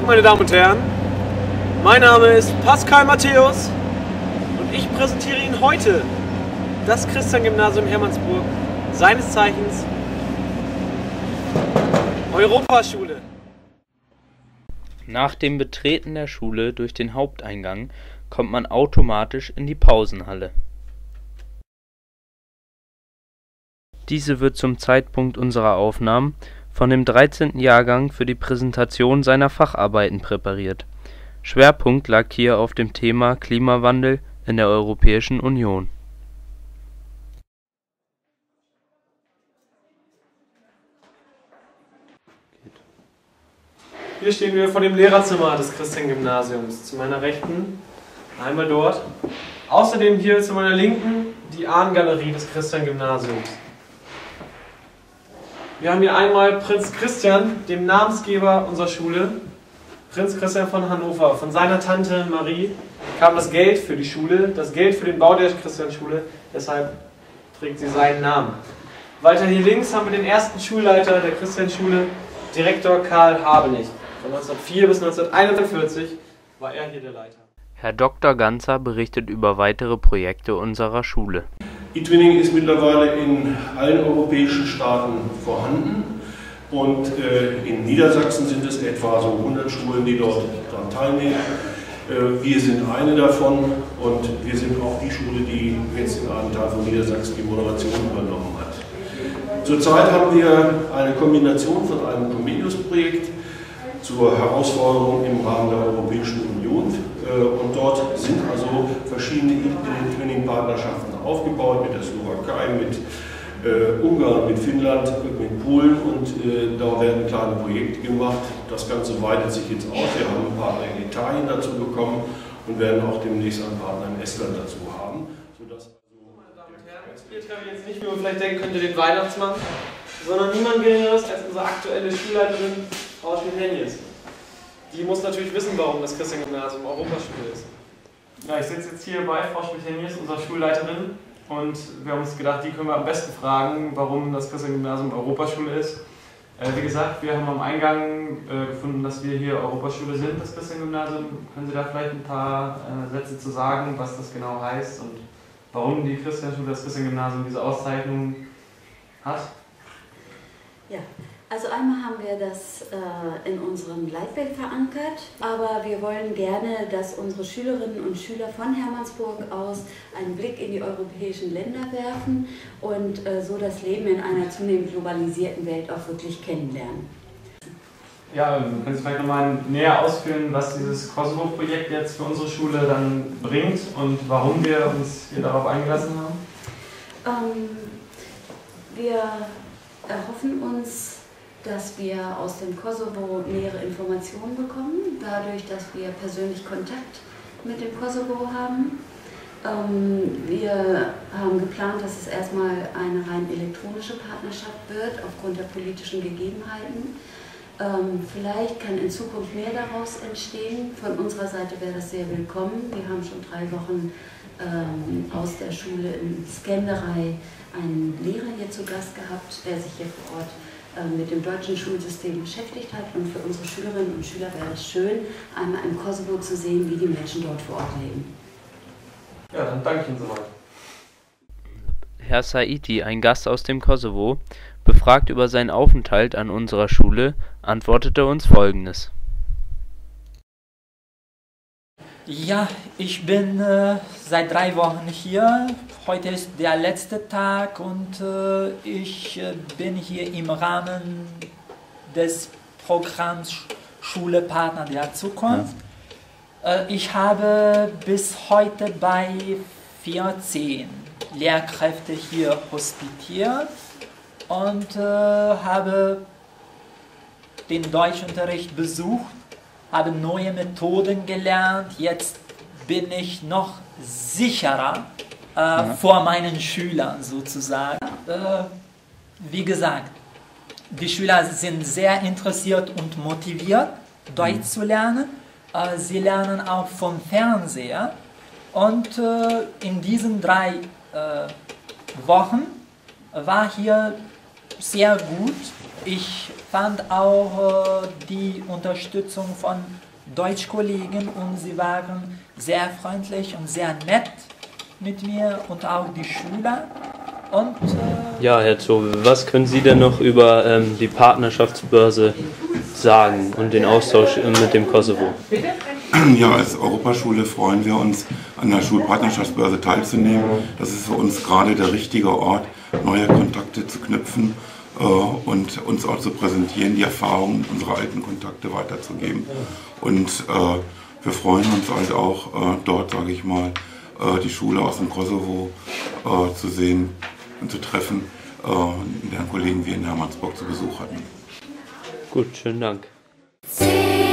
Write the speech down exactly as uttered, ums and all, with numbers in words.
Tag, meine Damen und Herren. Mein Name ist Pascal Matthäus und ich präsentiere Ihnen heute das Christian-Gymnasium Hermannsburg, seines Zeichens Europaschule. Nach dem Betreten der Schule durch den Haupteingang kommt man automatisch in die Pausenhalle. Diese wird zum Zeitpunkt unserer Aufnahmen von dem dreizehnten Jahrgang für die Präsentation seiner Facharbeiten präpariert. Schwerpunkt lag hier auf dem Thema Klimawandel in der Europäischen Union. Hier stehen wir vor dem Lehrerzimmer des Christian-Gymnasiums. Zu meiner Rechten, einmal dort. Außerdem hier zu meiner Linken die Ahnengalerie des Christian-Gymnasiums. Wir haben hier einmal Prinz Christian, dem Namensgeber unserer Schule. Prinz Christian von Hannover. Von seiner Tante Marie kam das Geld für die Schule, das Geld für den Bau der Christian-Schule. Deshalb trägt sie seinen Namen. Weiter hier links haben wir den ersten Schulleiter der Christian-Schule, Direktor Karl Habenig. Von neunzehnhundertvier bis neunzehnhunderteinundvierzig war er hier der Leiter. Herr Doktor Ganzer berichtet über weitere Projekte unserer Schule. eTwinning ist mittlerweile in allen europäischen Staaten vorhanden und äh, in Niedersachsen sind es etwa so hundert Schulen, die dort daran teilnehmen. Äh, wir sind eine davon und wir sind auch die Schule, die jetzt in einem Teil von Niedersachsen die Moderation übernommen hat. Zurzeit haben wir eine Kombination von einem Comenius-Projekt zur Herausforderung im Rahmen der Europäischen Union. Und dort sind also verschiedene E-Twinning-Partnerschaften aufgebaut mit der Slowakei, mit äh, Ungarn, mit Finnland, mit Polen und äh, da werden kleine Projekte gemacht. Das Ganze weitet sich jetzt aus. Wir haben einen Partner in Italien dazu bekommen und werden auch demnächst einen Partner in Estland dazu haben. Sodass also Meine Damen und Herren, hier treffe ich jetzt nicht, wie man vielleicht denken könnte, den Weihnachtsmann, sondern niemand Geringeres als unsere aktuelle Schulleiterin, Frau Schmidt-Hennies. Die muss natürlich wissen, warum das Christian-Gymnasium Europaschule ist. Ja, ich sitze jetzt hier bei Frau Schmidt-Hennies, unserer Schulleiterin, und wir haben uns gedacht, die können wir am besten fragen, warum das Christian-Gymnasium Europaschule ist. Äh, wie gesagt, wir haben am Eingang äh, gefunden, dass wir hier Europaschule sind, das Christian-Gymnasium. Können Sie da vielleicht ein paar äh, Sätze zu sagen, was das genau heißt und warum die Christian-Schule, das Christian-Gymnasium diese Auszeichnung hat? Ja, also einmal haben wir das äh, in unserem Leitbild verankert, aber wir wollen gerne, dass unsere Schülerinnen und Schüler von Hermannsburg aus einen Blick in die europäischen Länder werfen und äh, so das Leben in einer zunehmend globalisierten Welt auch wirklich kennenlernen. Ja, können Sie vielleicht nochmal näher ausführen, was dieses Kosovo-Projekt jetzt für unsere Schule dann bringt und warum wir uns hier darauf eingelassen haben? Ähm, wir erhoffen uns, dass wir aus dem Kosovo nähere Informationen bekommen, dadurch, dass wir persönlich Kontakt mit dem Kosovo haben. Ähm, wir haben geplant, dass es erstmal eine rein elektronische Partnerschaft wird, aufgrund der politischen Gegebenheiten. Ähm, vielleicht kann in Zukunft mehr daraus entstehen. Von unserer Seite wäre das sehr willkommen. Wir haben schon drei Wochen ähm, aus der Schule in Skanderei einen Lehrer hier zu Gast gehabt, der sich hier vor Ort mit dem deutschen Schulsystem beschäftigt hat, und für unsere Schülerinnen und Schüler wäre es schön, einmal im Kosovo zu sehen, wie die Menschen dort vor Ort leben. Ja, dann danke ich Ihnen soweit. Herr Saidi, ein Gast aus dem Kosovo, befragt über seinen Aufenthalt an unserer Schule, antwortete uns Folgendes. Ja, ich bin äh, seit drei Wochen hier. Heute ist der letzte Tag und äh, ich äh, bin hier im Rahmen des Programms Schule Partner der Zukunft. Ja. Äh, ich habe bis heute bei vierzehn Lehrkräfte hier hospitiert und äh, habe den Deutschunterricht besucht, habe neue Methoden gelernt. Jetzt bin ich noch sicherer äh, ja. vor meinen Schülern sozusagen. Äh, wie gesagt, die Schüler sind sehr interessiert und motiviert, Deutsch mhm. zu lernen. Äh, sie lernen auch vom Fernseher. Und äh, in diesen drei äh, Wochen war hier sehr gut. Ich fand auch äh, die Unterstützung von Deutschkollegen und sie waren sehr freundlich und sehr nett mit mir und auch die Schüler. Und, äh ja, Herr Zobel, was können Sie denn noch über ähm, die Partnerschaftsbörse sagen und den Austausch mit dem Kosovo? Ja, als Europaschule freuen wir uns, an der Schulpartnerschaftsbörse teilzunehmen. Das ist für uns gerade der richtige Ort, neue Kontakte zu knüpfen äh, und uns auch zu präsentieren, die Erfahrungen unserer alten Kontakte weiterzugeben. Und äh, wir freuen uns halt auch äh, dort, sage ich mal, äh, die Schule aus dem Kosovo äh, zu sehen und zu treffen, äh, deren Kollegen wir in Hermannsburg zu Besuch hatten. Gut, schönen Dank.